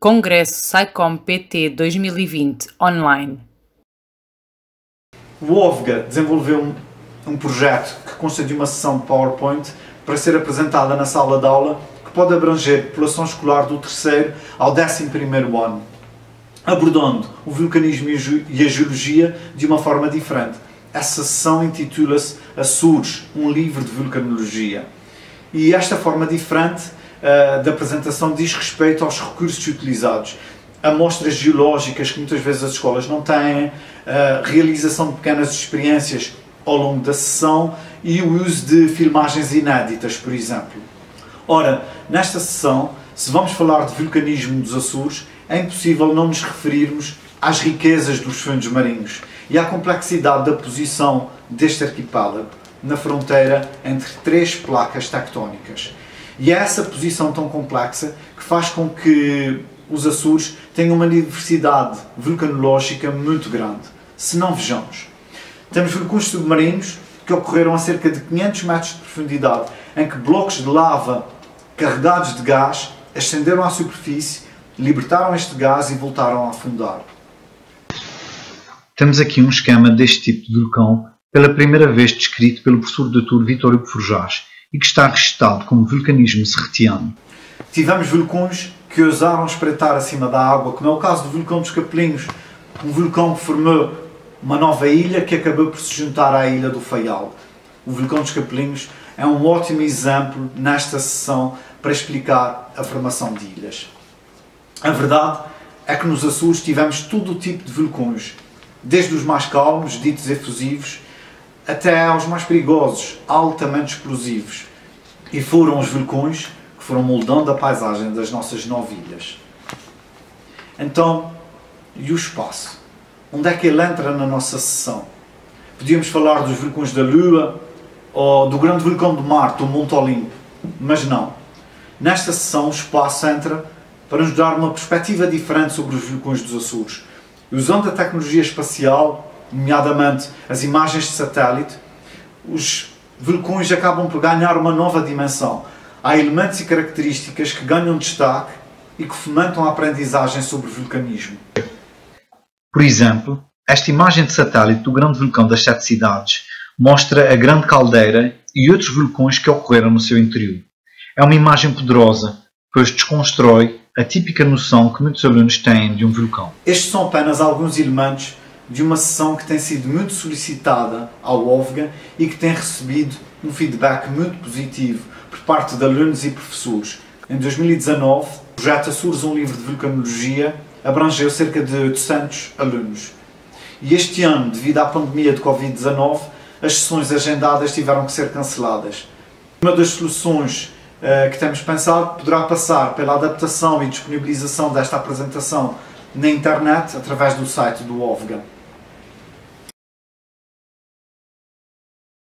Congresso SciComm PT 2020 online. O OVGA desenvolveu um projeto que consta de uma sessão de PowerPoint para ser apresentada na sala de aula, que pode abranger a população escolar do 3º ao 11º ano, abordando o vulcanismo e a geologia de uma forma diferente. Essa sessão intitula-se Açores, um livro de vulcanologia. E esta forma diferente da apresentação diz respeito aos recursos utilizados, amostras geológicas que muitas vezes as escolas não têm, a realização de pequenas experiências ao longo da sessão e o uso de filmagens inéditas, por exemplo. Ora, nesta sessão, se vamos falar de vulcanismo dos Açores, é impossível não nos referirmos às riquezas dos fundos marinhos e à complexidade da posição deste arquipélago na fronteira entre 3 placas tectónicas. E é essa posição tão complexa que faz com que os Açores tenham uma diversidade vulcanológica muito grande. Se não, vejamos. Temos vulcões submarinos que ocorreram a cerca de 500 metros de profundidade, em que blocos de lava carregados de gás ascenderam à superfície, libertaram este gás e voltaram a afundar. Temos aqui um esquema deste tipo de vulcão, pela primeira vez descrito pelo professor Dr. Vítor Hugo Forjás, e que está registado como vulcanismo serretiano. Tivemos vulcões que ousaram espreitar acima da água, como é o caso do vulcão dos Capelinhos, um vulcão que formou uma nova ilha que acabou por se juntar à ilha do Faial. O vulcão dos Capelinhos é um ótimo exemplo nesta sessão para explicar a formação de ilhas. A verdade é que nos Açores tivemos todo o tipo de vulcões, desde os mais calmos, ditos efusivos, até aos mais perigosos, altamente explosivos. E foram os vulcões que foram moldando a paisagem das nossas 9 ilhas. Então, e o espaço? Onde é que ele entra na nossa sessão? Podíamos falar dos vulcões da Lua ou do grande vulcão de Marte, o Monte Olimpo, mas não. Nesta sessão, o espaço entra para nos dar uma perspectiva diferente sobre os vulcões dos Açores. Usando a tecnologia espacial, nomeadamente as imagens de satélite, os vulcões acabam por ganhar uma nova dimensão. Há elementos e características que ganham destaque e que fomentam a aprendizagem sobre o vulcanismo. Por exemplo, esta imagem de satélite do grande vulcão das 7 cidades mostra a grande caldeira e outros vulcões que ocorreram no seu interior. É uma imagem poderosa, pois desconstrói a típica noção que muitos alunos têm de um vulcão. Estes são apenas alguns elementos de uma sessão que tem sido muito solicitada ao OVGA e que tem recebido um feedback muito positivo por parte de alunos e professores. Em 2019, o projeto Açores, um livro de vulcanologia, abrangeu cerca de 800 alunos. E este ano, devido à pandemia de Covid-19, as sessões agendadas tiveram que ser canceladas. Uma das soluções que temos pensado poderá passar pela adaptação e disponibilização desta apresentação na internet através do site do OVGA.